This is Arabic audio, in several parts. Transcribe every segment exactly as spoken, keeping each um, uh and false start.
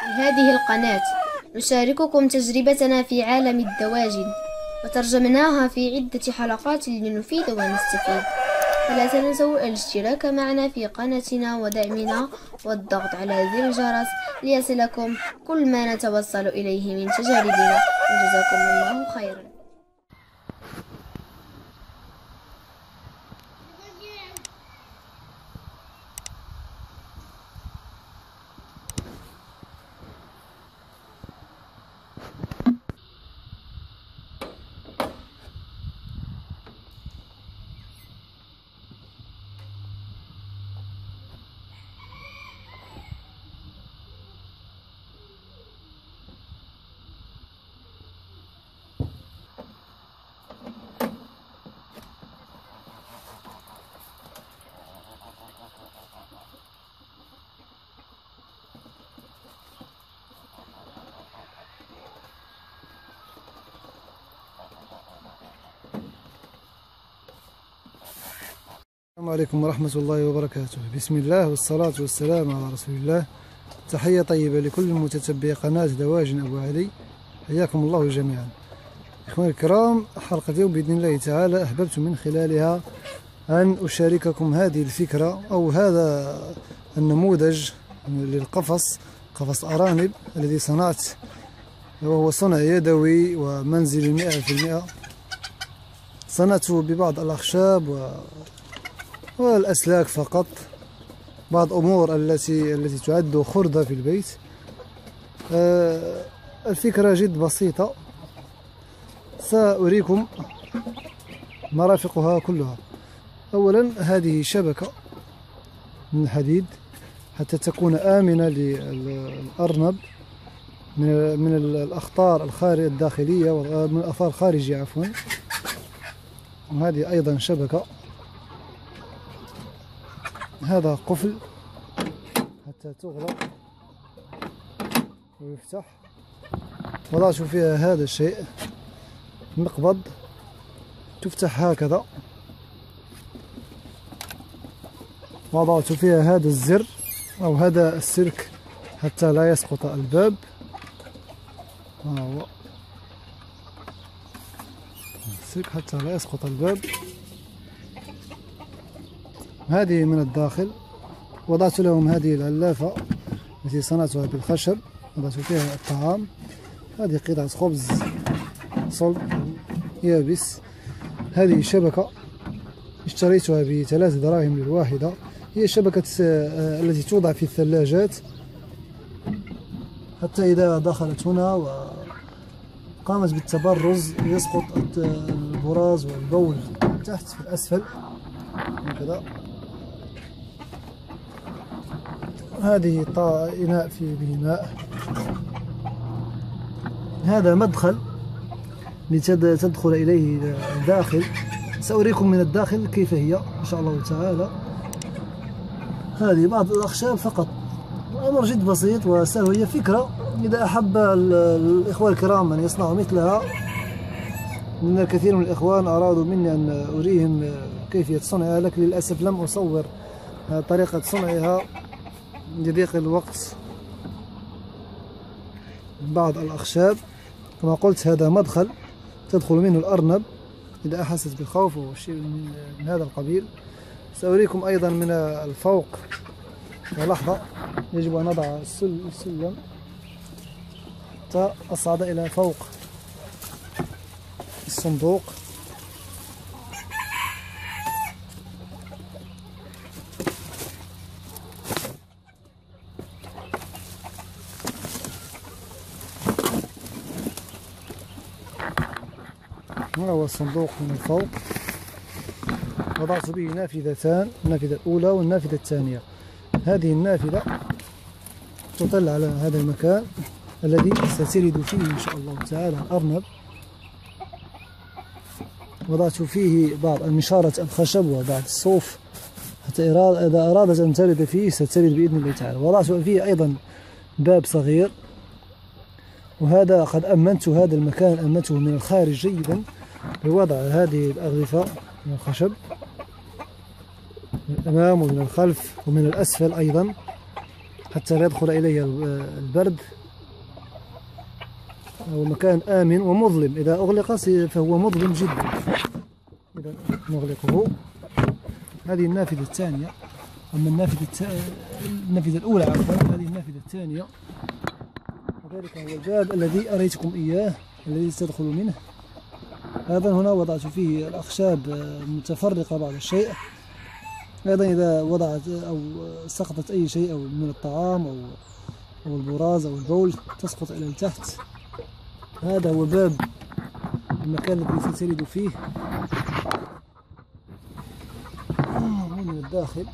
هذه القناة نشارككم تجربتنا في عالم الدواجن، وترجمناها في عدة حلقات لنفيد ونستفيد. فلا تنسوا الاشتراك معنا في قناتنا ودعمنا والضغط على زر الجرس ليصلكم كل ما نتوصل إليه من تجاربنا، وجزاكم الله خيرا. السلام عليكم ورحمة الله وبركاته. بسم الله والصلاة والسلام على رسول الله. تحية طيبة لكل متتبعي قناة دواجن أبو علي، حياكم الله جميعا. إخواني الكرام، حلقة اليوم بإذن الله تعالى أحببت من خلالها أن أشارككم هذه الفكرة أو هذا النموذج للقفص، قفص أرانب الذي صنعت، وهو صنع يدوي ومنزلي مئة في المئة. صنعته ببعض الأخشاب و والأسلاك فقط، بعض أمور التي التي تعد خردة في البيت. آه الفكرة جد بسيطة، سأريكم مرافقها كلها. أولا، هذه شبكة من الحديد حتى تكون آمنة للأرنب من من الأخطار الخارج الداخلية ومن الآثار الخارجية عفوا. وهذه أيضا شبكة. هذا قفل حتى تغلق ويفتح. وضعت فيها هذا الشيء مقبض، تفتح هكذا. وضعت فيها هذا الزر أو هذا السلك حتى لا يسقط الباب. ها هو السلك حتى لا يسقط الباب. هذه من الداخل. وضعت لهم هذه العلافة التي صنعتها بالخشب، وضعت فيها الطعام. هذه قطعة خبز صلب يابس. هذه شبكة اشتريتها بثلاث دراهم للواحدة. هي شبكة التي توضع في الثلاجات حتى إذا دخلت هنا وقامت بالتبرز يسقط البراز والبول تحت في الأسفل هكذا. هذه إناء فيه به ماء. هذا مدخل لتدخل إليه داخل. سأريكم من الداخل كيف هي إن شاء الله تعالى. هذه بعض الأخشاب فقط، أمر جد بسيط وسهل. هي فكرة إذا أحب الإخوة الكرام أن يصنعوا مثلها. من الكثير من الإخوان أرادوا مني أن أريهم كيفية صنعها، لكن للأسف لم أصور طريقة صنعها لضيق الوقت. بعض الأخشاب كما قلت، هذا مدخل تدخل منه الأرنب إذا أحست بالخوف أو شيء من هذا القبيل. سأريكم أيضا من الفوق. ولحظة، يجب أن نضع السلم حتى أصعد إلى فوق الصندوق. هذا هو الصندوق من الفوق. وضعت به نافذتان، النافذة الأولى والنافذة الثانية. هذه النافذة تطل على هذا المكان الذي ستلد فيه إن شاء الله تعالى الأرنب. وضعت فيه بعض المشارة الخشب وبعض الصوف حتى إذا أرادت أن تلد فيه ستلد بإذن الله تعالى. وضعت فيه أيضا باب صغير. وهذا قد أمنت هذا المكان، أمنته من الخارج جيدا بوضع هذه الأغلفة من الخشب من الأمام ومن الخلف ومن الأسفل أيضا حتى لا يدخل إليه البرد. هو مكان آمن ومظلم، إذا أغلق فهو مظلم جدا. إذا نغلقه. هذه النافذة الثانية. أما النافذة الت... النافذة الأولى عفوا، هذه النافذة الثانية. وذلك هو الباب الذي أريتكم إياه الذي تدخل منه. أيضا هنا وضعت فيه الأخشاب متفرقة بعض الشيء. أيضا إذا وضعت أو سقطت أي شيء أو من الطعام أو أو البراز أو البول تسقط إلى التحت. هذا هو باب المكان الذي ستلد فيه. من الداخل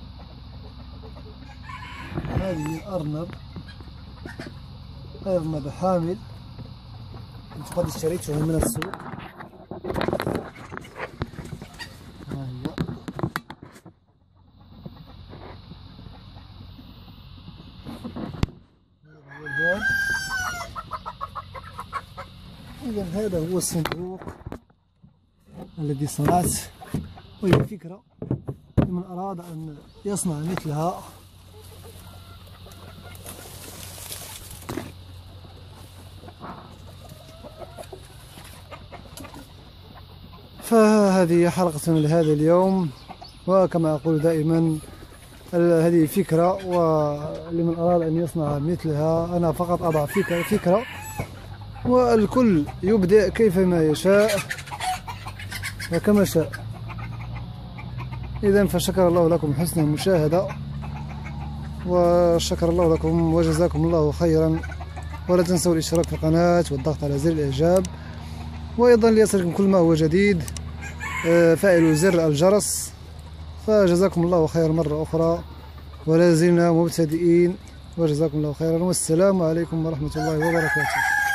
هذه الأرنب، أرنب حامل قد اشتريته من السوق. ها هي. هذا هو الباب. إذا هذا هو الصندوق الذي صنعت، وهي فكرة لمن أراد أن يصنع مثلها. فهذه حلقة لهذا اليوم، وكما أقول دائما هذه فكرة، ولمن أراد أن يصنع مثلها أنا فقط أضع فكرة, فكرة والكل يبدأ كيفما يشاء وكما شاء. إذن فشكر الله لكم حسن المشاهدة، وشكر الله لكم وجزاكم الله خيرا. ولا تنسوا الاشتراك في القناة والضغط على زر الإعجاب، وأيضا ليصلكم كل ما هو جديد فعلوا زر الجرس. فجزاكم الله خيرا مرة أخرى، ولا زلنا مبتدئين، وجزاكم الله خيرا، والسلام عليكم ورحمة الله وبركاته.